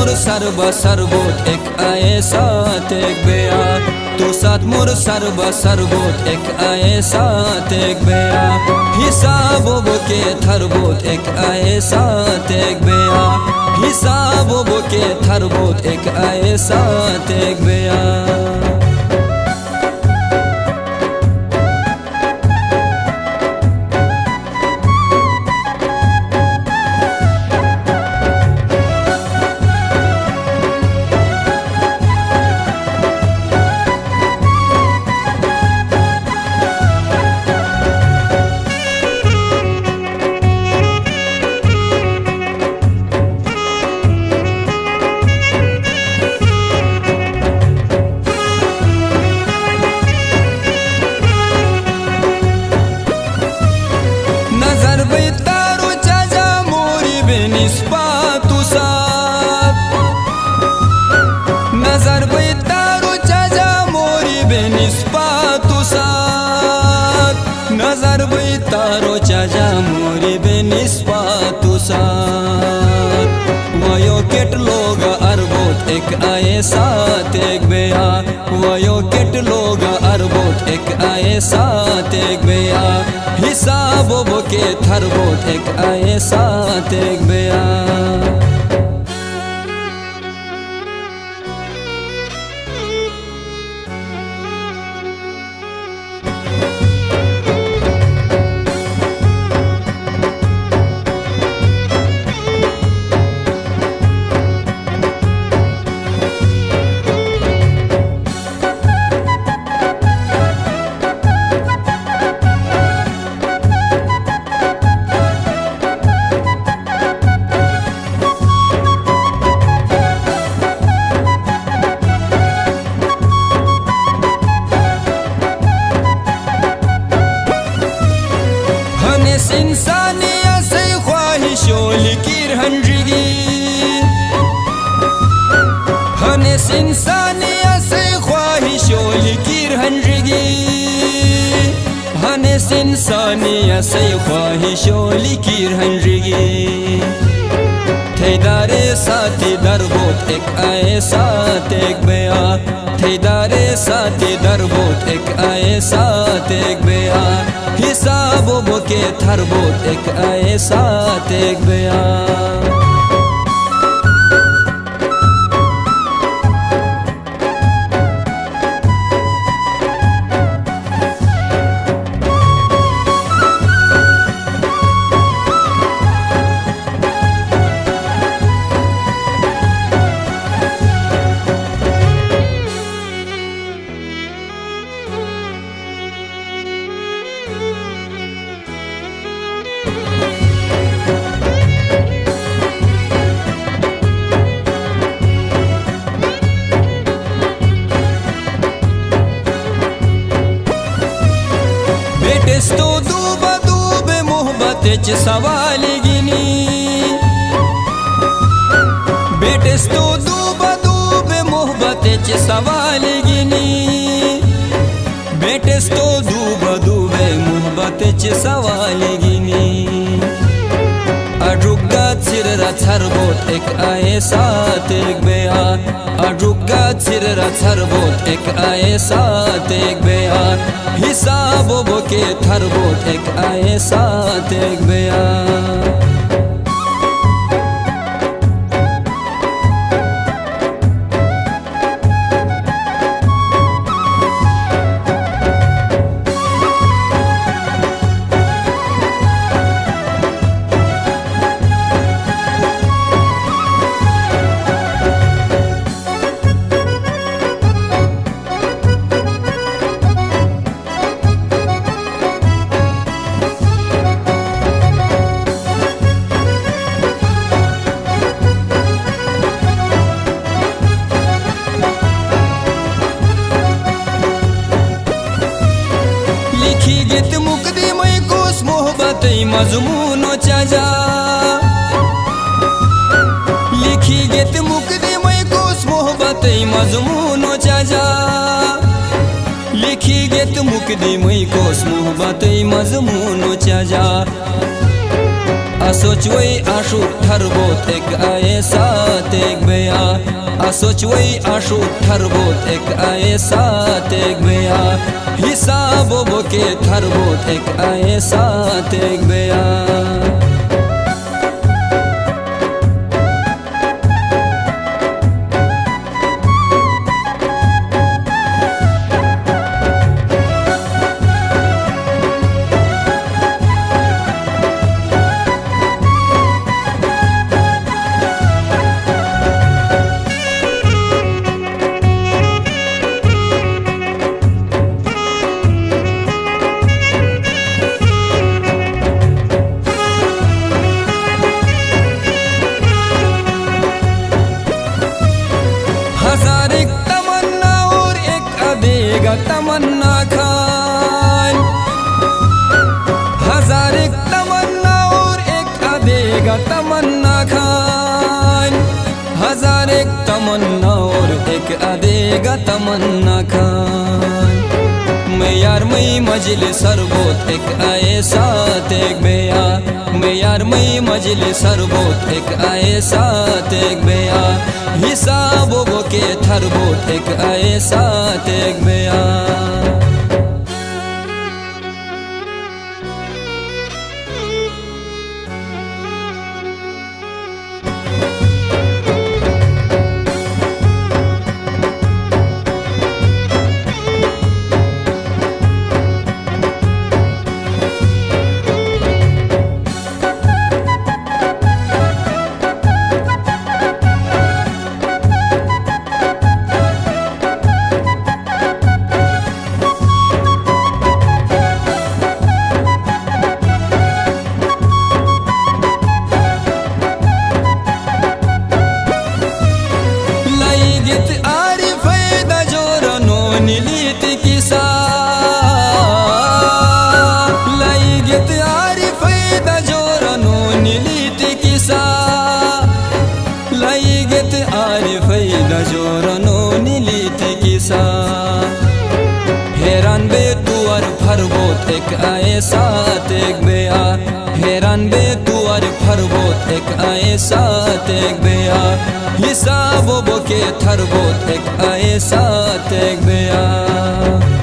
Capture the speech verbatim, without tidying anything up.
मोर सर्व सर्वोत एक ऐसा तेग बेया तू साथ मोर सर्व सर्वोत एक ऐसा तेग बेया हिसाबो के थरबोत एक ऐसा तेग बेया हिसाबो के थरबोत एक ऐसा तेग बेया नजर बेतारो चाचा मोरी बेनिस्पातु साथ नजर बेतारो चाचा मोरी बेनिस्पातु साथ वयो केट लोग अरबोत एक ऐसा तेग बेया वयो केट लोग अरबोत एक ऐसा तेग बेया हिसाबो के थरबोत एक ऐसा तेग बेया इंसानिया से ख्वाहिशों लिकीर हंजगी हनेस इंसानिया से ख्वाहिशों लिकीर हंजगी हनेस इंसानिया से ख्वाहिशों लिकीर हंजगी थेदारे साथी दरबोत एक ऐसा तेग बेया थेदारे साथी दरबोत एक ऐसा तेग बेया हिसाबो के थरबोत एक ऐसा तेग बेया बेटेस्तो दूबा दूबे मोहब्बत च सवाल गिनी बेटेस्तो दूबा दूबे मोहब्बत च सवाल गिनी बेटेस्तो दूबा दूबे मोहब्बत च सवाल गिनी अडुगा चिररा थरबोत एक ऐसा तेग बेया अडुगा चिररा थरबोत एक ऐसा तेग बेया हिसाबो के थरबोत एक ऐसा तेग बेया गीत मुकदी मई कोस मोहब्बत मजमूनो चाचा लिखी गीत मुकदी मई कोस मोहब्बत मजमूनो चाचा लिखी गीत मुकदी मई कोस मोहब्बत मजमूनो चाचा Asocway ashu tharbot ek aisa tek beya Asocway ashu tharbot ek aisa tek beya Hisabo boke tharbot ek aisa tek beya हजार एक तमन्ना और एक अदेगा तमन्ना खान हजार एक तमन्ना और एक अदेगा तमन्ना खान हजार एक तमन्ना और एक अदेगा तमन्ना खान मैं यार मई मजल सरबोत एक ऐसा तेग बेया मैं यार मई मजल सरबोत एक ऐसा तेग बेया हिसाबो के थरबोत एक ऐसा तेग बेया हैरान बे तुअर फरबोत एक ऐसा तेग बेया हैरान बे तुअर फरबोत एक ऐसा तेग बेया हिसाबो के थरबोत एक ऐसा तेग बेया।